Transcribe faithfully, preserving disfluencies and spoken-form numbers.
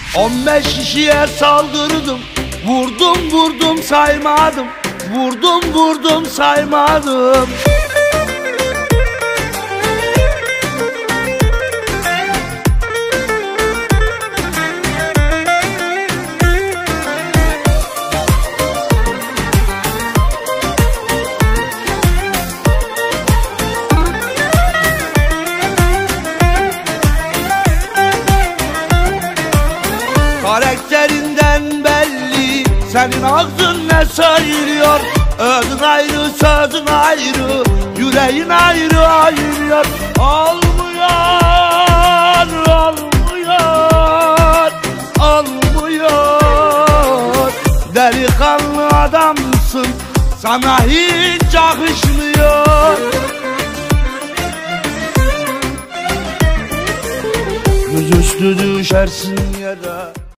On beş kişiye saldırdım, vurdum vurdum saymadım, vurdum vurdum saymadım. Karakterinden belli, senin ağzın ne sayırıyor? Özün ayrı, sözün ayrı, yüreğin ayrı ayırıyor. Olmuyor, olmuyor, olmuyor. Delikanlı adamsın, sana hiç yakışmıyor. Yüzüstü düşersin yere.